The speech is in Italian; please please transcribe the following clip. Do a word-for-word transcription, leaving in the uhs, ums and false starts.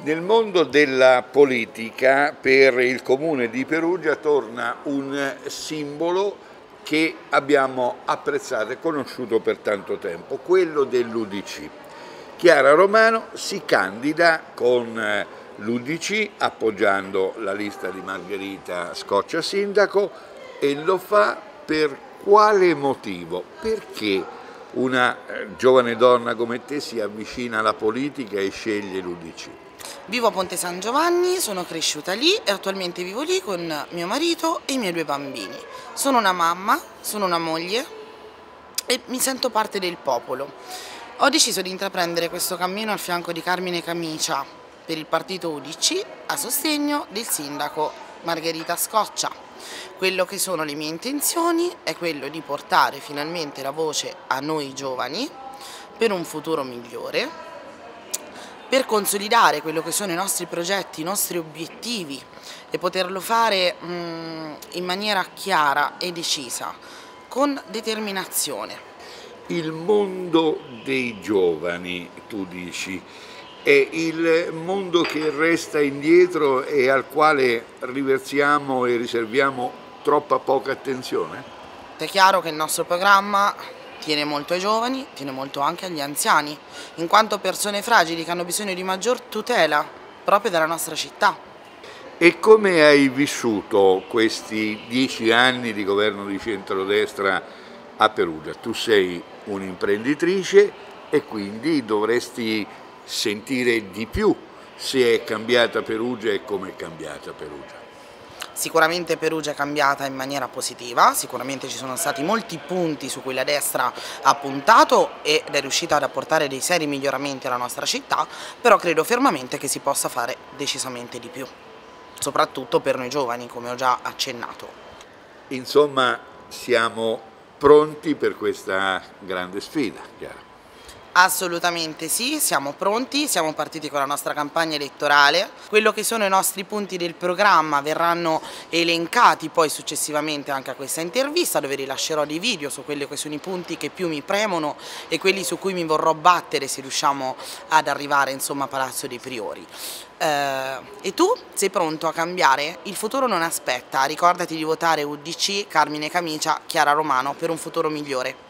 Nel mondo della politica per il Comune di Perugia torna un simbolo che abbiamo apprezzato e conosciuto per tanto tempo, quello dell'U D C. Chiara Romano si candida con l'U D C appoggiando la lista di Margherita Scoccia sindaco e lo fa per quale motivo? Perché una giovane donna come te si avvicina alla politica e sceglie l'U D C? Vivo a Ponte San Giovanni, sono cresciuta lì e attualmente vivo lì con mio marito e i miei due bambini. Sono una mamma, sono una moglie e mi sento parte del popolo. Ho deciso di intraprendere questo cammino al fianco di Carmine Camicia per il partito U D C a sostegno del sindaco Margherita Scoccia. Quello che sono le mie intenzioni è quello di portare finalmente la voce a noi giovani per un futuro migliore, per consolidare quello che sono i nostri progetti, i nostri obiettivi e poterlo fare mh, in maniera chiara e decisa, con determinazione. Il mondo dei giovani, tu dici, è il mondo che resta indietro e al quale riversiamo e riserviamo troppa poca attenzione? È chiaro che il nostro programma tiene molto ai giovani, tiene molto anche agli anziani, in quanto persone fragili che hanno bisogno di maggior tutela proprio della nostra città. E come hai vissuto questi dieci anni di governo di centrodestra a Perugia? Tu sei un'imprenditrice e quindi dovresti sentire di più se è cambiata Perugia e come è cambiata Perugia. Sicuramente Perugia è cambiata in maniera positiva, sicuramente ci sono stati molti punti su cui la destra ha puntato ed è riuscita ad apportare dei seri miglioramenti alla nostra città, però credo fermamente che si possa fare decisamente di più, soprattutto per noi giovani, come ho già accennato. Insomma, siamo pronti per questa grande sfida, Chiara? Assolutamente sì, siamo pronti, siamo partiti con la nostra campagna elettorale, quello che sono i nostri punti del programma verranno elencati poi successivamente anche a questa intervista, dove rilascerò dei video su quelli che sono i punti che più mi premono e quelli su cui mi vorrò battere se riusciamo ad arrivare insomma a Palazzo dei Priori. Uh, e tu sei pronto a cambiare? Il futuro non aspetta, ricordati di votare U D C, Carmine Camicia, Chiara Romano per un futuro migliore.